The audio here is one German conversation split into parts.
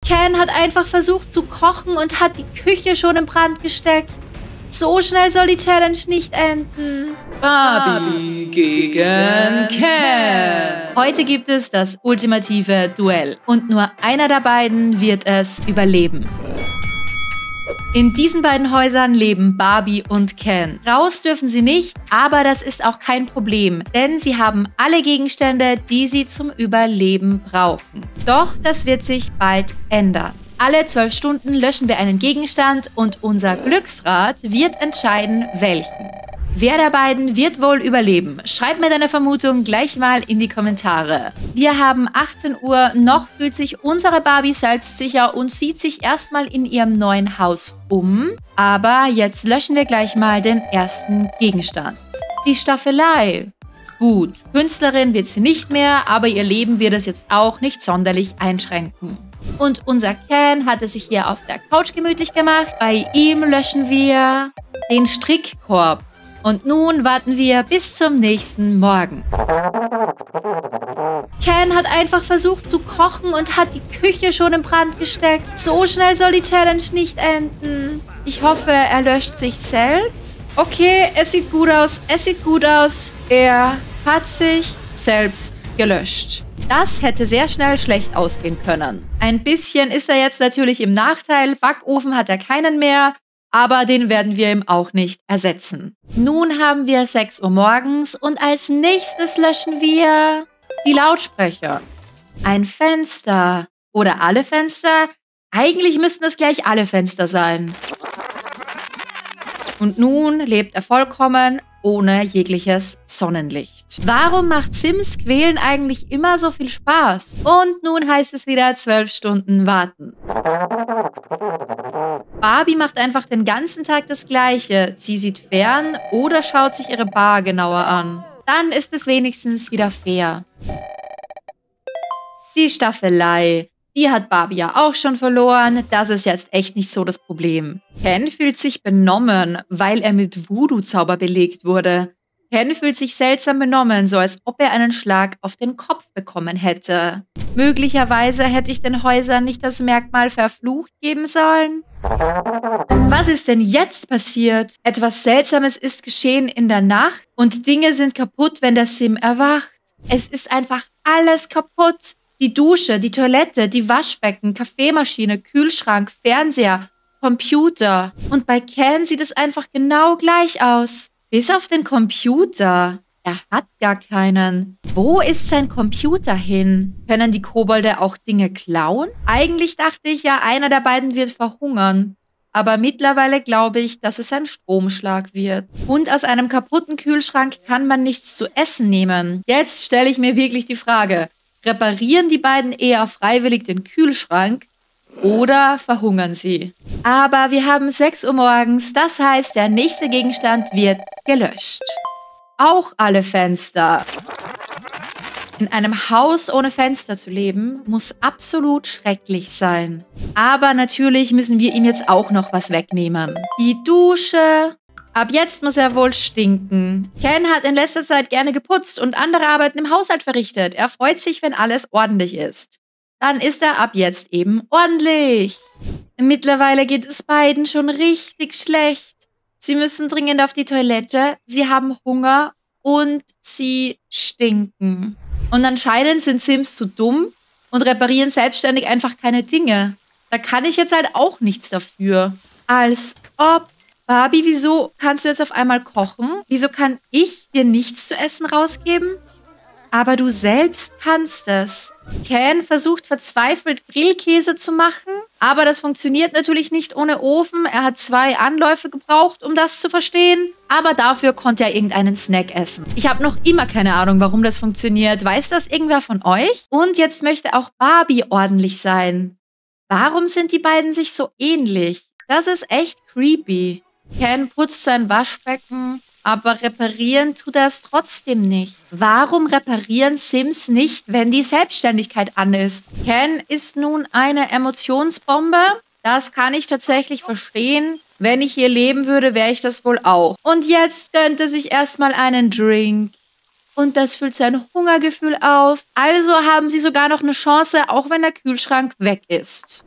Ken hat einfach versucht zu kochen und hat die Küche schon in Brand gesteckt. So schnell soll die Challenge nicht enden. Barbie gegen Ken. Heute gibt es das ultimative Duell. Und nur einer der beiden wird es überleben. In diesen beiden Häusern leben Barbie und Ken. Raus dürfen sie nicht, aber das ist auch kein Problem, denn sie haben alle Gegenstände, die sie zum Überleben brauchen. Doch das wird sich bald ändern. Alle 12 Stunden löschen wir einen Gegenstand und unser Glücksrad wird entscheiden, welchen. Wer der beiden wird wohl überleben? Schreib mir deine Vermutung gleich mal in die Kommentare. Wir haben 18 Uhr, noch fühlt sich unsere Barbie selbstsicher und sieht sich erstmal in ihrem neuen Haus um. Aber jetzt löschen wir gleich mal den ersten Gegenstand. Die Staffelei. Gut, Künstlerin wird sie nicht mehr, aber ihr Leben wird es jetzt auch nicht sonderlich einschränken. Und unser Ken hat es sich hier auf der Couch gemütlich gemacht. Bei ihm löschen wir den Strickkorb. Und nun warten wir bis zum nächsten Morgen. Ken hat einfach versucht zu kochen und hat die Küche schon in Brand gesteckt. So schnell soll die Challenge nicht enden. Ich hoffe, er löscht sich selbst. Okay, es sieht gut aus. Es sieht gut aus. Er hat sich selbst gelöscht. Das hätte sehr schnell schlecht ausgehen können. Ein bisschen ist er jetzt natürlich im Nachteil. Backofen hat er keinen mehr. Aber den werden wir ihm auch nicht ersetzen. Nun haben wir 6 Uhr morgens und als nächstes löschen wir die Lautsprecher. Ein Fenster. Oder alle Fenster? Eigentlich müssten es gleich alle Fenster sein. Und nun lebt er vollkommen ohne jegliches Sonnenlicht. Warum macht Sims Quälen eigentlich immer so viel Spaß? Und nun heißt es wieder 12 Stunden warten. Barbie macht einfach den ganzen Tag das Gleiche. Sie sieht fern oder schaut sich ihre Bar genauer an. Dann ist es wenigstens wieder fair. Die Staffelei. Die hat Barbie ja auch schon verloren. Das ist jetzt echt nicht so das Problem. Ken fühlt sich benommen, weil er mit Voodoo-Zauber belegt wurde. Ken fühlt sich seltsam benommen, so als ob er einen Schlag auf den Kopf bekommen hätte. Möglicherweise hätte ich den Häusern nicht das Merkmal verflucht geben sollen. Was ist denn jetzt passiert? Etwas Seltsames ist geschehen in der Nacht und Dinge sind kaputt, wenn der Sim erwacht. Es ist einfach alles kaputt. Die Dusche, die Toilette, die Waschbecken, Kaffeemaschine, Kühlschrank, Fernseher, Computer. Und bei Ken sieht es einfach genau gleich aus. Bis auf den Computer. Er hat gar keinen. Wo ist sein Computer hin? Können die Kobolde auch Dinge klauen? Eigentlich dachte ich ja, einer der beiden wird verhungern. Aber mittlerweile glaube ich, dass es ein Stromschlag wird. Und aus einem kaputten Kühlschrank kann man nichts zu essen nehmen. Jetzt stelle ich mir wirklich die Frage, reparieren die beiden eher freiwillig den Kühlschrank oder verhungern sie? Aber wir haben 6 Uhr morgens, das heißt, der nächste Gegenstand wird gelöscht. Auch alle Fenster. In einem Haus ohne Fenster zu leben, muss absolut schrecklich sein. Aber natürlich müssen wir ihm jetzt auch noch was wegnehmen. Die Dusche. Ab jetzt muss er wohl stinken. Ken hat in letzter Zeit gerne geputzt und andere Arbeiten im Haushalt verrichtet. Er freut sich, wenn alles ordentlich ist. Dann ist er ab jetzt eben ordentlich. Mittlerweile geht es beiden schon richtig schlecht. Sie müssen dringend auf die Toilette, sie haben Hunger und sie stinken. Und anscheinend sind Sims zu dumm und reparieren selbstständig einfach keine Dinge. Da kann ich jetzt halt auch nichts dafür. Als ob. Barbie, wieso kannst du jetzt auf einmal kochen? Wieso kann ich dir nichts zu essen rausgeben? Aber du selbst kannst es. Ken versucht verzweifelt Grillkäse zu machen, aber das funktioniert natürlich nicht ohne Ofen. Er hat 2 Anläufe gebraucht, um das zu verstehen. Aber dafür konnte er irgendeinen Snack essen. Ich habe noch immer keine Ahnung, warum das funktioniert. Weiß das irgendwer von euch? Und jetzt möchte auch Barbie ordentlich sein. Warum sind die beiden sich so ähnlich? Das ist echt creepy. Ken putzt sein Waschbecken, aber reparieren tut er es trotzdem nicht. Warum reparieren Sims nicht, wenn die Selbstständigkeit an ist? Ken ist nun eine Emotionsbombe. Das kann ich tatsächlich verstehen. Wenn ich hier leben würde, wäre ich das wohl auch. Und jetzt gönnt er sich erstmal einen Drink. und das füllt sein Hungergefühl auf. Also haben sie sogar noch eine Chance, auch wenn der Kühlschrank weg ist.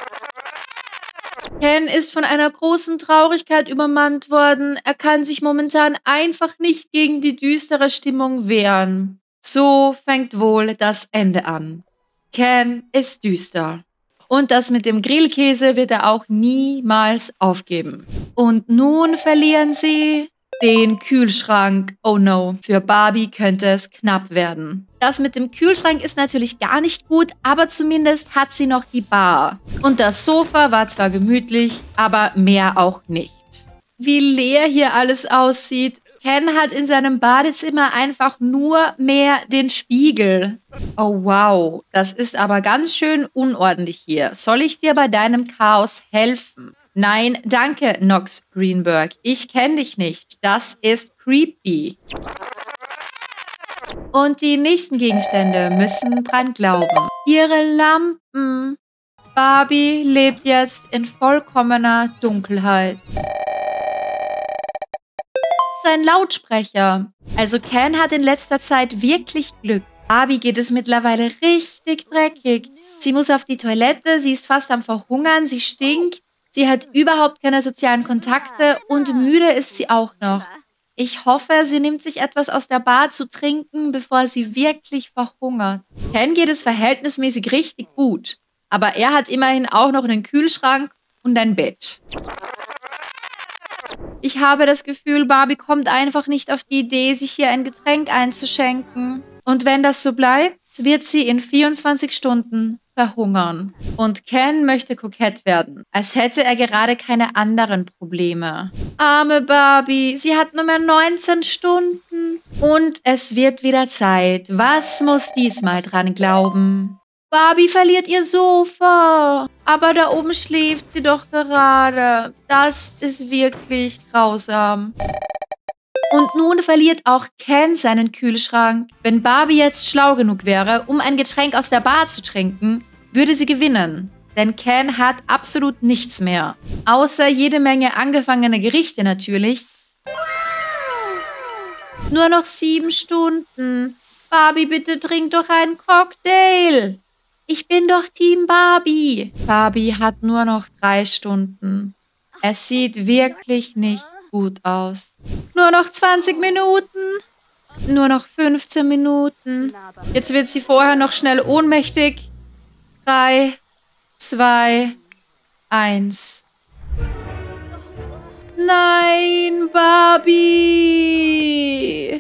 Ken ist von einer großen Traurigkeit übermannt worden. Er kann sich momentan einfach nicht gegen die düstere Stimmung wehren. So fängt wohl das Ende an. Ken ist düster. Und das mit dem Grillkäse wird er auch niemals aufgeben. Und nun verlieren sie den Kühlschrank. Oh no, für Barbie könnte es knapp werden. Das mit dem Kühlschrank ist natürlich gar nicht gut, aber zumindest hat sie noch die Bar. Und das Sofa war zwar gemütlich, aber mehr auch nicht. Wie leer hier alles aussieht. Ken hat in seinem Badezimmer einfach nur mehr den Spiegel. Oh wow, das ist aber ganz schön unordentlich hier. Soll ich dir bei deinem Chaos helfen? Nein, danke, Nox Greenberg. Ich kenne dich nicht. Das ist creepy. Und die nächsten Gegenstände müssen dran glauben. Ihre Lampen. Barbie lebt jetzt in vollkommener Dunkelheit. Sein Lautsprecher. Also Ken hat in letzter Zeit wirklich Glück. Barbie geht es mittlerweile richtig dreckig. Sie muss auf die Toilette, sie ist fast am Verhungern, sie stinkt. Sie hat überhaupt keine sozialen Kontakte und müde ist sie auch noch. Ich hoffe, sie nimmt sich etwas aus der Bar zu trinken, bevor sie wirklich verhungert. Ken geht es verhältnismäßig richtig gut. Aber er hat immerhin auch noch einen Kühlschrank und ein Bett. Ich habe das Gefühl, Barbie kommt einfach nicht auf die Idee, sich hier ein Getränk einzuschenken. Und wenn das so bleibt, wird sie in 24 Stunden verhungern. Und Ken möchte kokett werden, als hätte er gerade keine anderen Probleme. Arme Barbie, sie hat nur mehr 19 Stunden. Und es wird wieder Zeit. Was muss diesmal dran glauben? Barbie verliert ihr Sofa. Aber da oben schläft sie doch gerade. Das ist wirklich grausam. Und nun verliert auch Ken seinen Kühlschrank. Wenn Barbie jetzt schlau genug wäre, um ein Getränk aus der Bar zu trinken, würde sie gewinnen. Denn Ken hat absolut nichts mehr. Außer jede Menge angefangene Gerichte natürlich. Nur noch 7 Stunden. Barbie, bitte trink doch einen Cocktail. Ich bin doch Team Barbie. Barbie hat nur noch 3 Stunden. Es sieht wirklich nicht gut aus. Nur noch 20 Minuten. Nur noch 15 Minuten. Jetzt wird sie vorher noch schnell ohnmächtig. 3, 2, 1. Nein, Barbie.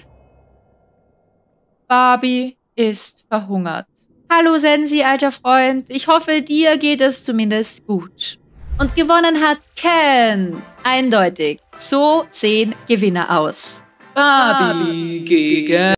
Barbie ist verhungert. Hallo Sensi, alter Freund. Ich hoffe, dir geht es zumindest gut. Und gewonnen hat Ken. Eindeutig. So sehen Gewinner aus. Barbie gegen